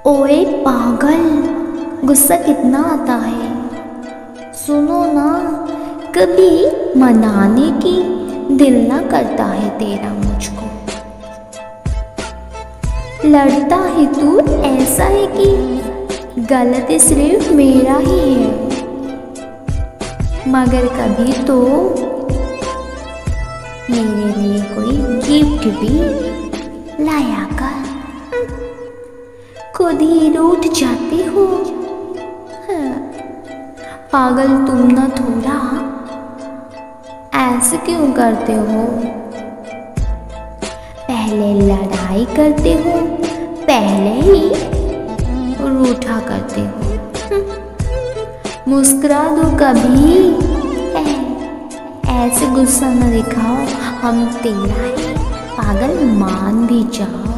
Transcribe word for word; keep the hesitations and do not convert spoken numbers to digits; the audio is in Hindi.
ओए पागल, गुस्सा कितना आता है। सुनो ना, कभी मनाने की दिल ना करता है तेरा मुझको। लड़ता है तू ऐसा है कि गलती सिर्फ मेरा ही है, मगर कभी तो मेरे लिए कोई गिफ्ट भी लाया कर। खुद ही रूठ जाते हो। हाँ। पागल तुम ना थोड़ा ऐसे क्यों करते हो? पहले लड़ाई करते हो, पहले ही रूठा करते हो। मुस्कुरा दो कभी, ऐसे गुस्सा न दिखाओ, हम तेरा है। पागल मान भी जाओ।